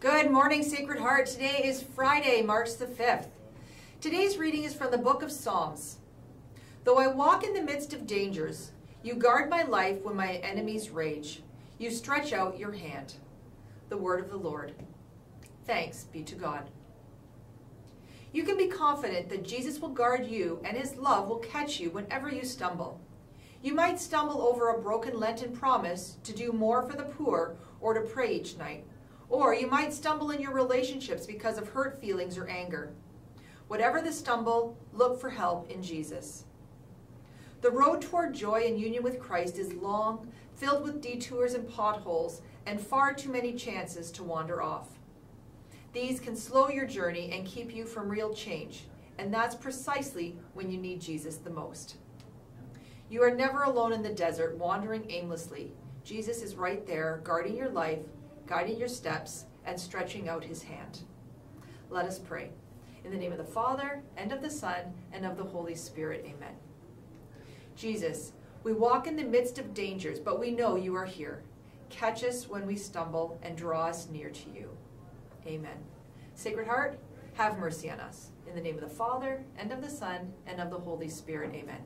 Good morning, Sacred Heart. Today is Friday, March the 5th. Today's reading is from the book of Psalms. Though I walk in the midst of dangers, you guard my life when my enemies rage. You stretch out your hand. The word of the Lord. Thanks be to God. You can be confident that Jesus will guard you and his love will catch you whenever you stumble. You might stumble over a broken Lenten promise to do more for the poor or to pray each night. Or you might stumble in your relationships because of hurt feelings or anger. Whatever the stumble, look for help in Jesus. The road toward joy and union with Christ is long, filled with detours and potholes, and far too many chances to wander off. These can slow your journey and keep you from real change, and that's precisely when you need Jesus the most. You are never alone in the desert, wandering aimlessly. Jesus is right there, guarding your life, guiding your steps, and stretching out his hand. Let us pray. In the name of the Father, and of the Son, and of the Holy Spirit, amen. Jesus, we walk in the midst of dangers, but we know you are here. Catch us when we stumble and draw us near to you. Amen. Sacred Heart, have mercy on us. In the name of the Father, and of the Son, and of the Holy Spirit, amen.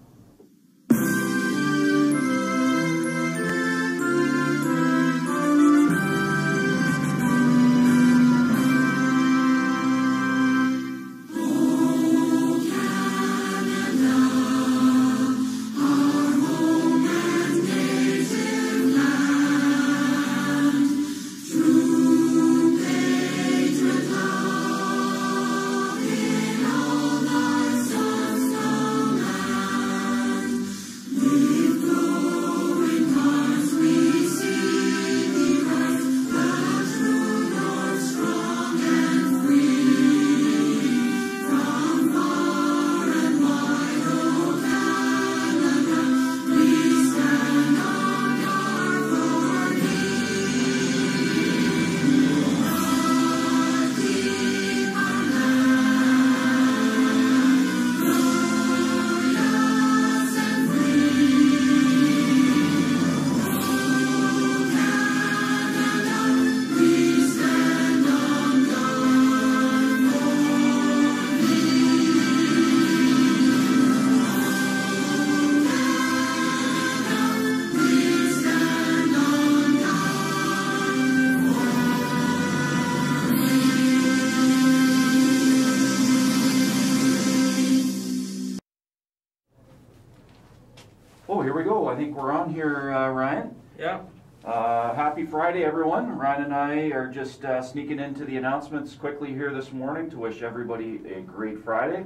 Oh, here we go. I think we're on here, Ryan. Yeah. Happy Friday, everyone. Ryan and I are just sneaking into the announcements quickly here this morning to wish everybody a great Friday.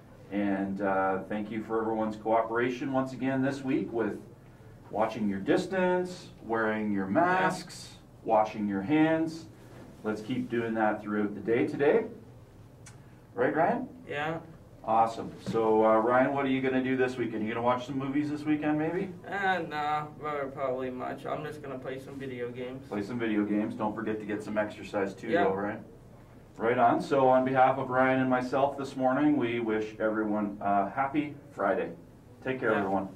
And thank you for everyone's cooperation once again this week with watching your distance, wearing your masks, washing your hands. Let's keep doing that throughout the day today. Right, Ryan? Yeah. Awesome. So, Ryan, what are you going to do this weekend? You going to watch some movies this weekend, maybe? Nah, probably much. I'm just going to play some video games. Play some video games. Don't forget to get some exercise too, Yeah. though, right? Right on. So, on behalf of Ryan and myself this morning, we wish everyone a happy Friday. Take care, everyone.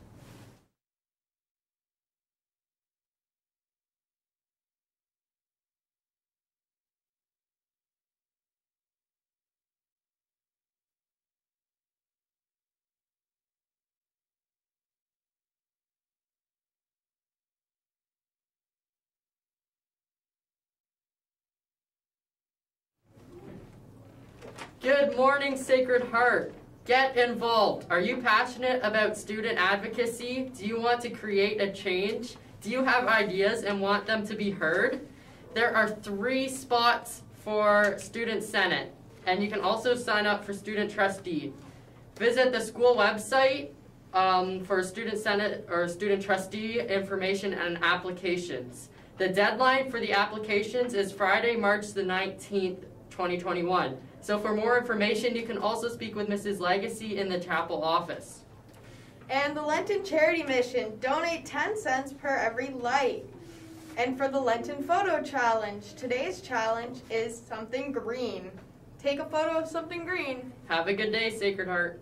Good morning, Sacred Heart. Get involved. Are you passionate about student advocacy? Do you want to create a change? Do you have ideas and want them to be heard? There are 3 spots for Student Senate, and you can also sign up for Student Trustee. Visit the school website for Student Senate or Student Trustee information and applications. The deadline for the applications is Friday, March the 19th, 2021. So for more information, you can also speak with Mrs. Legacy in the chapel office. And the Lenten Charity Mission, donate 10 cents per every light. And for the Lenten Photo Challenge, today's challenge is something green. Take a photo of something green. Have a good day, Sacred Heart.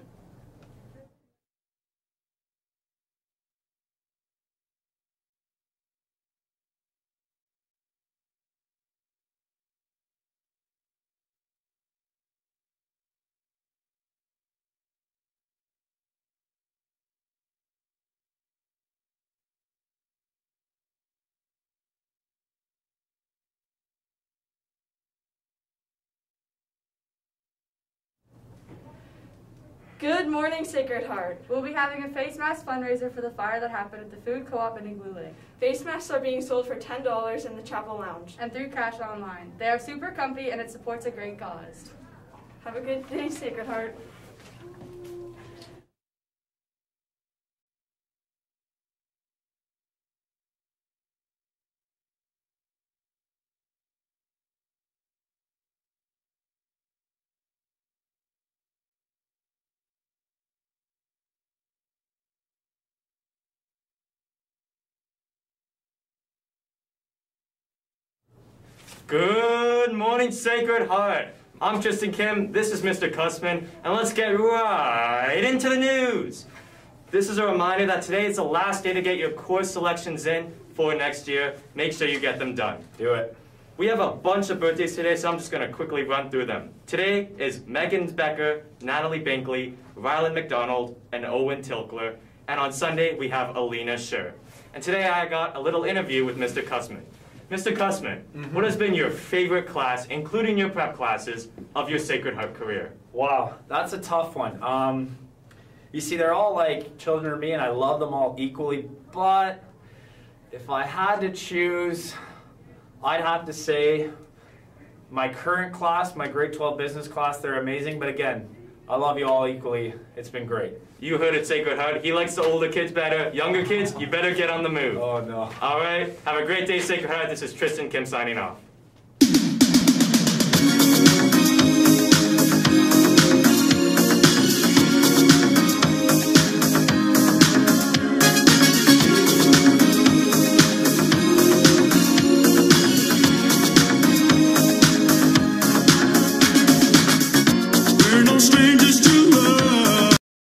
Good morning, Sacred Heart. We'll be having a face mask fundraiser for the fire that happened at the food co-op in Igloo Lake. Face masks are being sold for $10 in the chapel lounge. And through Cash Online. They are super comfy and it supports a great cause. Have a good day, Sacred Heart. Good morning, Sacred Heart. I'm Tristan Kim, this is Mr. Cussman, and let's get right into the news. This is a reminder that today is the last day to get your course selections in for next year. Make sure you get them done. Do it. We have a bunch of birthdays today, so I'm just going to quickly run through them. Today is Megan Becker, Natalie Binkley, Rylan McDonald, and Owen Tilkler. And on Sunday, we have Alina Scher. And today I got a little interview with Mr. Cussman. Mr. Cussman, what has been your favorite class, including your prep classes, of your Sacred Heart career? Wow, that's a tough one. You see, they're all like children of me, and I love them all equally, but if I had to choose, I'd have to say my current class, my grade 12 business class, they're amazing, but again, I love you all equally. It's been great. You heard it, Sacred Heart. He likes the older kids better. Younger kids, you better get on the move. Oh, no. All right. Have a great day, Sacred Heart. This is Tristan Kim signing off.